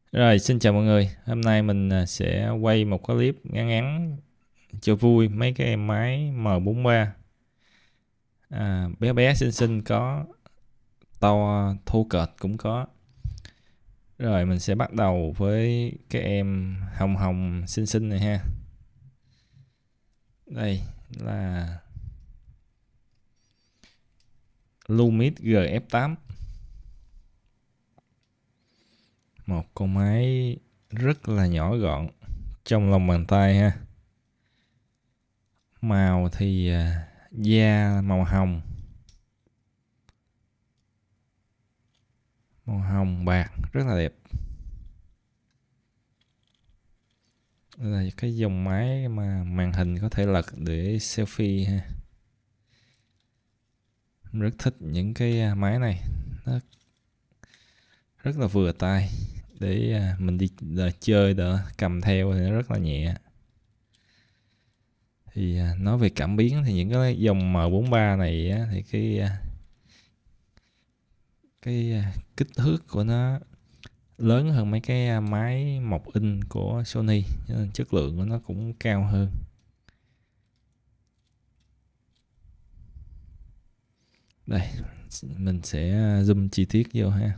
Rồi, xin chào mọi người. Hôm nay mình sẽ quay một cái clip ngắn ngắn cho vui mấy cái em máy M43. Bé bé xinh xinh có, to thô kệch cũng có. Rồi mình sẽ bắt đầu với cái em hồng hồng xinh xinh này ha. Đây là Lumix GF8. Một con máy rất là nhỏ gọn trong lòng bàn tay ha. Màu thì da màu hồng, bạc rất là đẹp. Đây là cái dòng máy mà màn hình có thể lật để selfie ha. Rất thích những cái máy này, nó rất là vừa tay để mình đi chơi đỡ cầm theo thì nó rất là nhẹ. Thì nói về cảm biến thì những cái dòng M43 này á, thì cái kích thước của nó lớn hơn mấy cái máy 1 inch của Sony, cho nên chất lượng của nó cũng cao hơn. Đây, mình sẽ zoom chi tiết vô ha.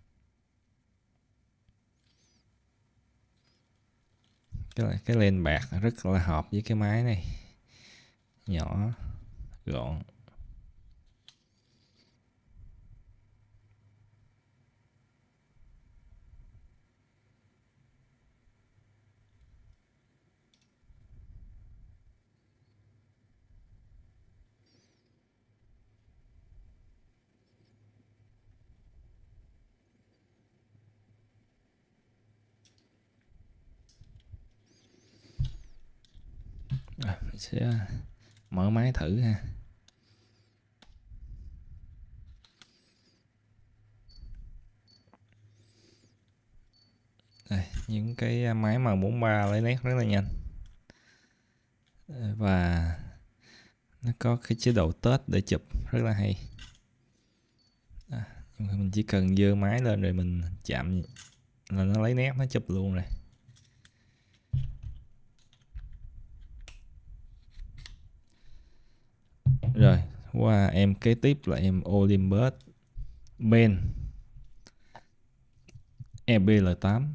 Cái len bạc rất là hợp với cái máy này, nhỏ gọn. Mình sẽ mở máy thử ha. Đây, những cái máy M43 lấy nét rất là nhanh, và nó có cái chế độ tết để chụp rất là hay. Mình chỉ cần giơ máy lên rồi mình chạm là nó lấy nét, nó chụp luôn rồi. Rồi qua em kế tiếp là em Olympus Ben EBL8.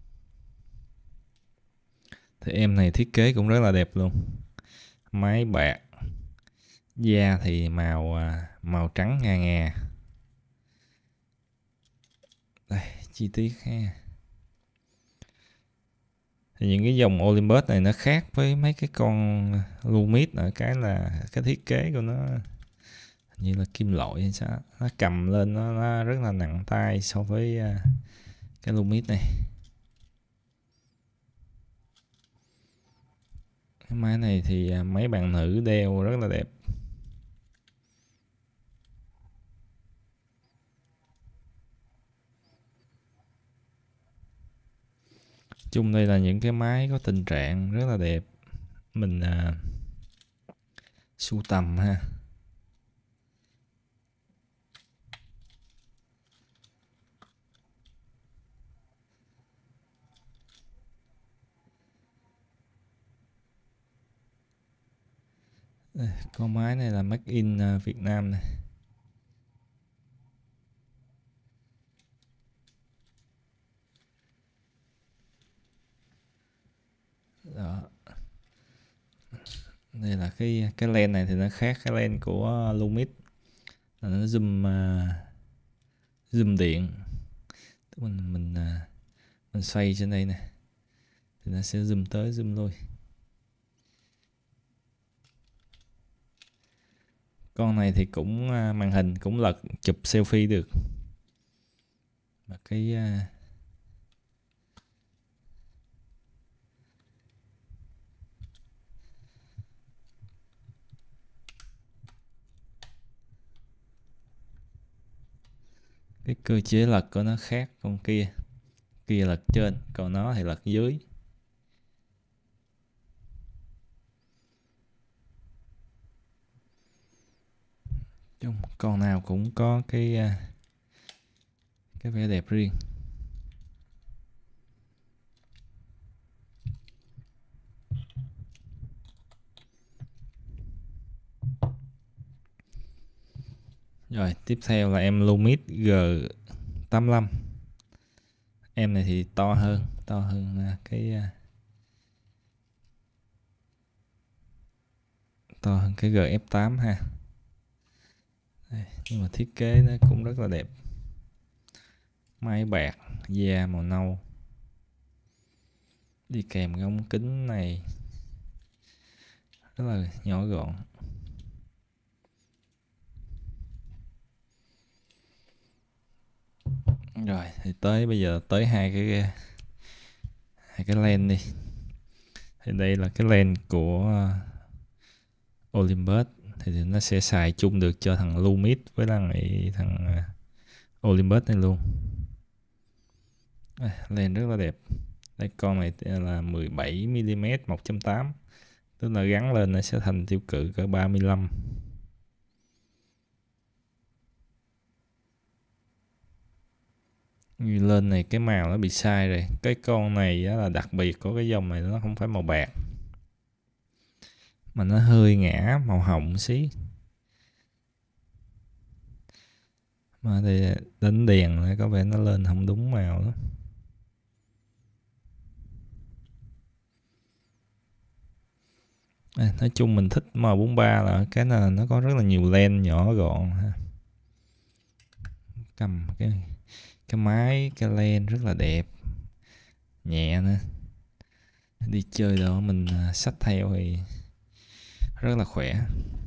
Thì em này thiết kế cũng rất là đẹp luôn. Máy bạc, da thì màu trắng ngà ngà. Đây, chi tiết ha. Thì những cái dòng Olympus này nó khác với mấy cái con Lumix ở cái là cái thiết kế của nó như là kim loại hay sao. Nó cầm lên nó rất là nặng tay so với cái Lumix này. Cái máy này thì mấy bạn nữ đeo rất là đẹp. Chung đây là những cái máy có tình trạng rất là đẹp, mình sưu tầm ha. Con máy này là made in Việt Nam này. Đó. Đây là cái lens này thì nó khác cái lens của Lumix, là nó zoom điện. Mình xoay trên đây nè thì nó sẽ zoom tới zoom lui. Con này thì cũng màn hình cũng lật chụp selfie được. Mà cái cơ chế lật của nó khác con kia lật trên, còn nó thì lật dưới. Con nào cũng có cái vẻ đẹp riêng. Rồi tiếp theo là em Lumix G85. Em này thì to hơn cái GF8 ha. Đây, nhưng mà thiết kế nó cũng rất là đẹp. Máy bạc da màu nâu, đi kèm cái ống kính này rất là nhỏ gọn. Rồi thì bây giờ tới hai cái lens đi. Thì đây là cái lens của Olympus, thì nó sẽ xài chung được cho thằng Lumix với thằng Olympus này luôn. Lens rất là đẹp. Đây, con này là 17mm 1.8, tức là gắn lên nó sẽ thành tiêu cự cỡ 35. Lên này cái màu nó bị sai rồi. Cái con này là đặc biệt của cái dòng này, nó không phải màu bạc mà nó hơi ngã màu hồng xí. Mà đây đánh đèn này có vẻ nó lên không đúng màu đó. Nói chung mình thích M43 là cái là nó có rất là nhiều len nhỏ gọn ha. Cầm cái máy, cái len rất là đẹp, nhẹ nữa. Đi chơi đó mình xách theo thì rất là khỏe.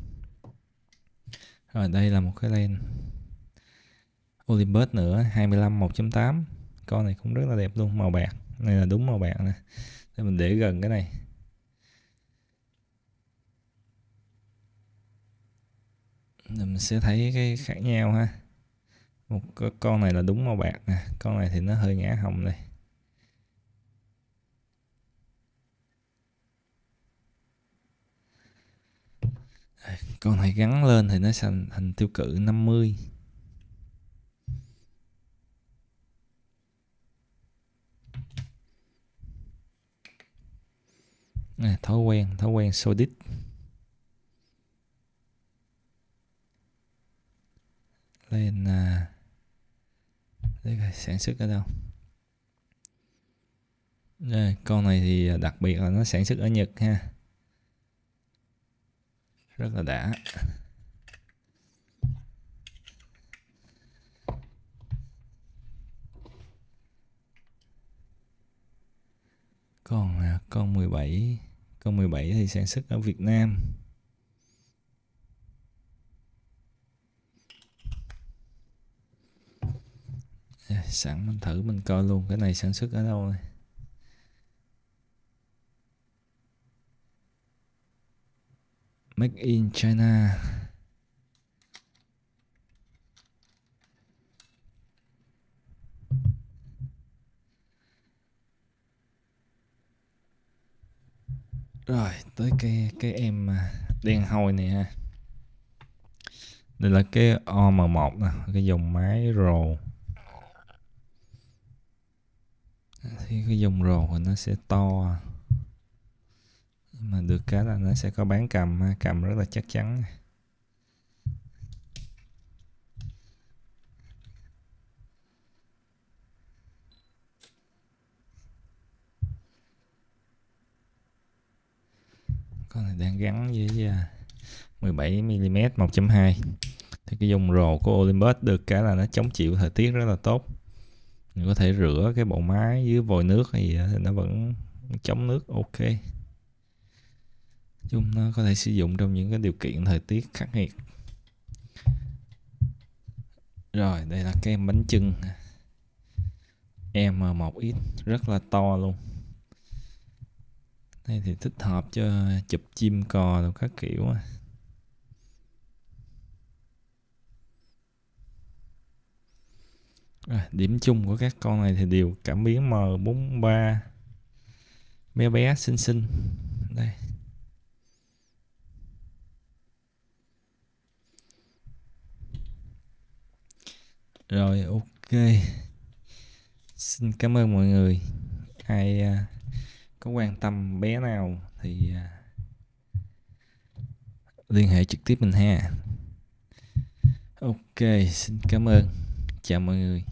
Rồi đây là một cái len Olympus nữa, 25 1.8. Con này cũng rất là đẹp luôn, màu bạc. Này là đúng màu bạc nè. Để mình để gần cái này. Mình sẽ thấy cái khác nhau ha. Một con này là đúng màu bạc nè, con này thì nó hơi ngã hồng đây. Con này gắn lên thì nó thành tiêu cự 50. Thói quen Sodic. Lên đây sản xuất ở đâu? Con này thì đặc biệt là nó sản xuất ở Nhật ha, rất là đã. Con 17 thì sản xuất ở Việt Nam. Sẵn mình thử mình coi luôn cái này sản xuất ở đâu này. Made in China. Rồi tới cái em đen hôi này ha. Đây là cái OM1 nè, cái dòng máy RAW. Thì cái dòng RAW thì nó sẽ to, mà được cái là nó sẽ có bán cầm ha, cầm rất là chắc chắn. Con này đang gắn với 17mm 1.2. Thì cái dòng RAW của Olympus được cái là nó chống chịu thời tiết rất là tốt. Mình có thể rửa cái bộ máy dưới vòi nước thì nó vẫn chống nước ok. Chung nó có thể sử dụng trong những cái điều kiện thời tiết khắc nghiệt. Rồi đây là cái em bánh chưng M1X, rất là to luôn. Đây thì thích hợp cho chụp chim cò rồi các kiểu. Điểm chung của các con này thì đều cảm biến M43, bé bé xinh xinh. Đây. Rồi ok. Xin cảm ơn mọi người. Ai có quan tâm bé nào thì liên hệ trực tiếp mình ha. Ok, xin cảm ơn. Chào mọi người.